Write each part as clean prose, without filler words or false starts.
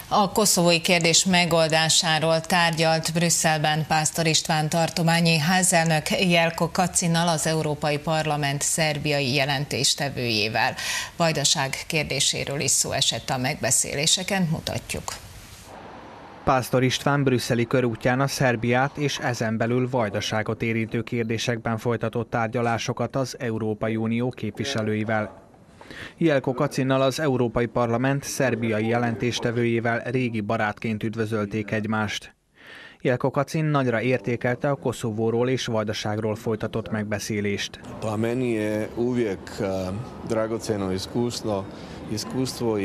A koszovói kérdés megoldásáról tárgyalt Brüsszelben Pásztor István tartományi házelnök Jelko Kacinnal, az Európai Parlament szerbiai jelentéstevőjével. Vajdaság kérdéséről is szó esett a megbeszéléseken, mutatjuk. Pásztor István brüsszeli körútján a Szerbiát és ezen belül Vajdaságot érintő kérdésekben folytatott tárgyalásokat az Európai Unió képviselőivel. Jelko Kacinnal, az Európai Parlament szerbiai jelentéstevőjével régi barátként üdvözölték egymást. Jelko Kacin nagyra értékelte a Koszovóról és Vajdaságról folytatott megbeszélést. Pa meni je uvijek dragoceno iskustvo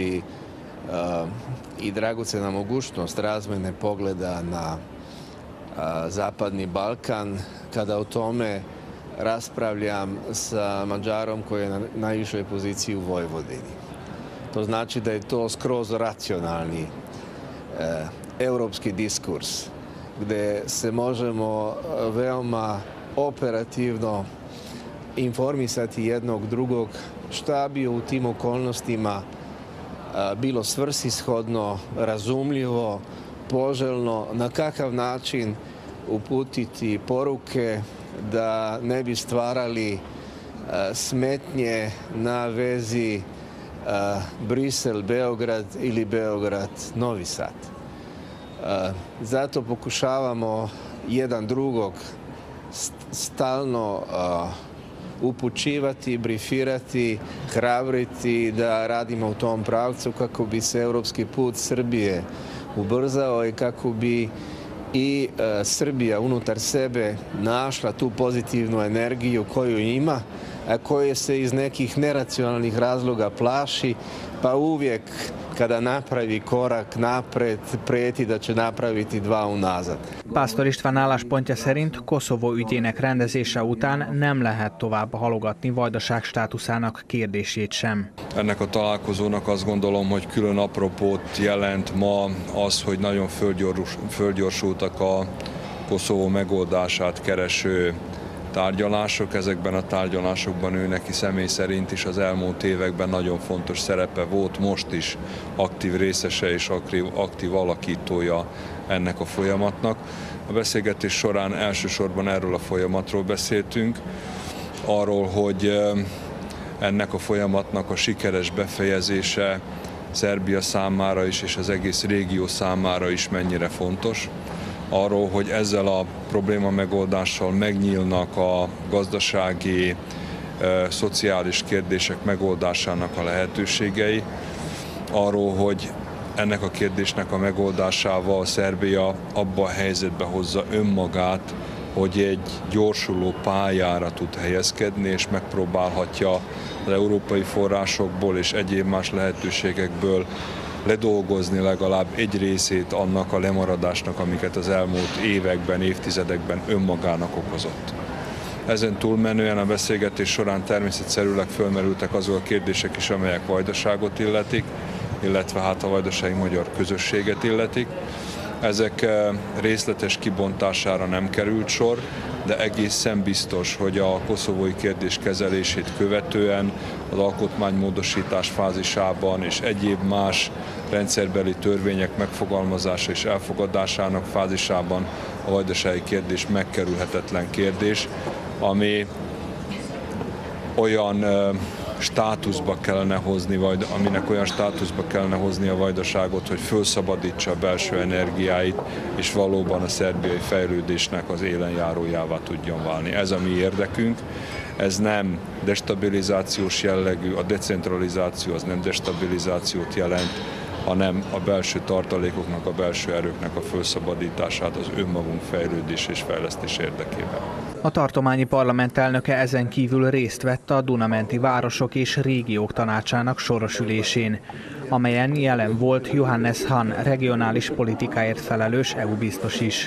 i dragocena mogućnost razmene pogleda na Zapadni Balkan kada o tome raspravljam sa Mađarom koji je na najvišoj poziciji u Vojvodini. To znači da je to skroz racionalni europski diskurs gde se možemo veoma operativno informisati jednog drugog šta bi u tim okolnostima bilo svrsishodno, razumljivo, poželjno, na kakav način uputiti poruke da ne bi stvarali smetnje na vezi Brisel-Beograd ili Beograd-Novi Sad. Zato pokušavamo jedan drugog stalno upućivati, brifirati, hrabriti da radimo u tom pravcu kako bi se europski put Srbije ubrzao i kako bi i Srbija unutar sebe našla tu pozitivnu energiju koju ima, a koje se iz nekih neracionalnih razloga plaši, pa uvijek kada napravi korak napred, prijeti da će napraviti dva unazad. Pásztor István álláspontja szerint Koszovó ügyének rendezése után nem lehet tovább halogatni Vajdaság státuszának kérdését sem. Ennek a találkozónak azt gondolom, hogy külön apropót jelent ma az, hogy nagyon fölgyorsultak a Koszovó megoldását kereső tárgyalások. Ezekben a tárgyalásokban ő neki személy szerint is az elmúlt években nagyon fontos szerepe volt, most is aktív részese és aktív alakítója ennek a folyamatnak. A beszélgetés során elsősorban erről a folyamatról beszéltünk, arról, hogy ennek a folyamatnak a sikeres befejezése Szerbia számára is és az egész régió számára is mennyire fontos. Arról, hogy ezzel a probléma megoldással megnyílnak a gazdasági, szociális kérdések megoldásának a lehetőségei. Arról, hogy ennek a kérdésnek a megoldásával Szerbia abba a helyzetbe hozza önmagát, hogy egy gyorsuló pályára tud helyezkedni, és megpróbálhatja az európai forrásokból és egyéb más lehetőségekből ledolgozni legalább egy részét annak a lemaradásnak, amiket az elmúlt években, évtizedekben önmagának okozott. Ezen túlmenően a beszélgetés során természetszerűleg fölmerültek azok a kérdések is, amelyek Vajdaságot illetik, illetve hát a vajdasági magyar közösséget illetik. Ezek részletes kibontására nem került sor, de egészen biztos, hogy a koszovói kérdés kezelését követően az alkotmánymódosítás fázisában és egyéb más rendszerbeli törvények megfogalmazása és elfogadásának fázisában a vajdasági kérdés megkerülhetetlen kérdés, ami olyan státuszba kellene hozni, vagy aminek olyan státuszba kellene hozni a Vajdaságot, hogy felszabadítsa a belső energiáit, és valóban a szerbiai fejlődésnek az élenjárójává tudjon válni. Ez a mi érdekünk, ez nem destabilizációs jellegű, a decentralizáció az nem destabilizációt jelent, hanem a belső tartalékoknak, a belső erőknek a felszabadítását az önmagunk fejlődés és fejlesztés érdekében. A tartományi parlament elnöke ezen kívül részt vett a Duna-menti városok és régiók tanácsának soros ülésén, amelyen jelen volt Johannes Hahn regionális politikáért felelős EU biztos is.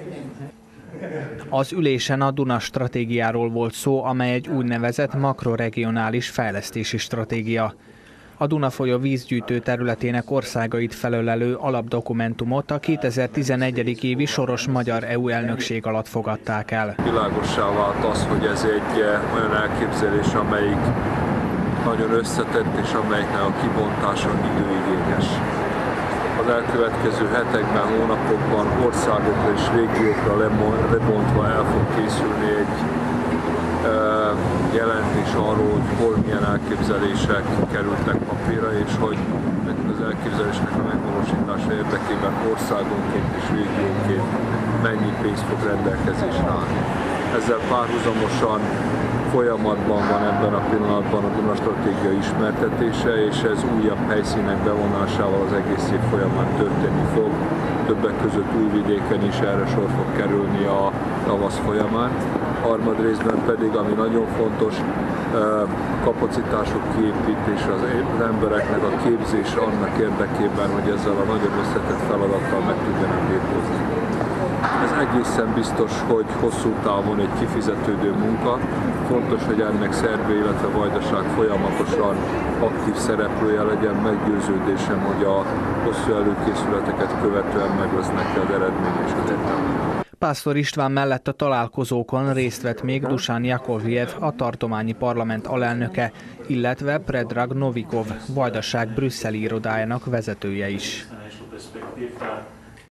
Az ülésen a Duna stratégiáról volt szó, amely egy úgynevezett makroregionális fejlesztési stratégia. A Duna folyó vízgyűjtő területének országait felölelő alapdokumentumot a 2011. évi soros magyar EU elnökség alatt fogadták el. Világossá vált az, hogy ez egy olyan elképzelés, amelyik nagyon összetett és amelyiknek a kibontása időigényes. Az az elkövetkező hetekben, hónapokban országokra és régiókra lebontva el fog készülni egy jelentés arról, hogy hol milyen elképzelések kerültek papírra, és hogy az elképzelésnek a megvalósítása érdekében országonként és régiónként mennyi pénz fog rendelkezésre állni. Ezzel párhuzamosan folyamatban van ebben a pillanatban a Duna stratégia ismertetése, és ez újabb helyszínek bevonásával az egész év folyamán történni fog. Többek között Újvidéken is erre sor fog kerülni a tavasz folyamán. Harmadrészben pedig, ami nagyon fontos, kapacitások kiépítése, az embereknek a képzése annak érdekében, hogy ezzel a nagyon összetett feladattal meg tudjanak birkózni. Ez egészen biztos, hogy hosszú távon egy kifizetődő munka. Fontos, hogy ennek Szerbia, illetve Vajdaság folyamatosan aktív szereplője legyen. Meggyőződésem, hogy a hosszú előkészületeket követően meg lesz neki az eredmény és az értelme. Pásztor István mellett a találkozókon részt vett még Dusan Jakovljev, a tartományi parlament alelnöke, illetve Predrag Novikov, Vajdaság brüsszeli irodájának vezetője is.